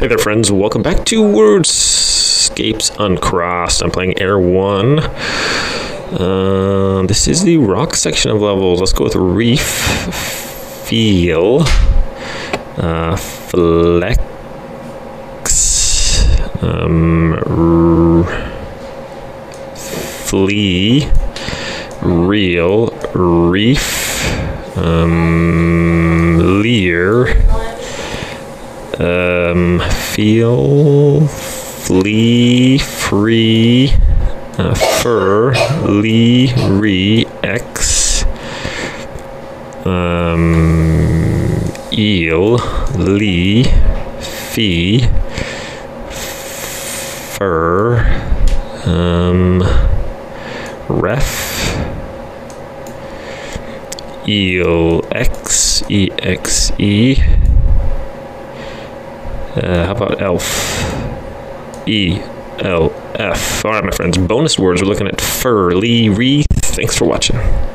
Hey there, friends. Welcome back to Wordscapes Uncrossed. I'm playing Air 1. This is the rock section of levels. Let's go with Reef, Feel, Flex, Flee, Reel, Reef, Leer, Feel, Flee, Free, Fur, Lee, Re, X, Eel, Lee, Fee, Fur, Ref, Eel, X, EXE. How about elf? ELF. All right, my friends. Bonus words. We're looking at fur, lee, wreath. Thanks for watching.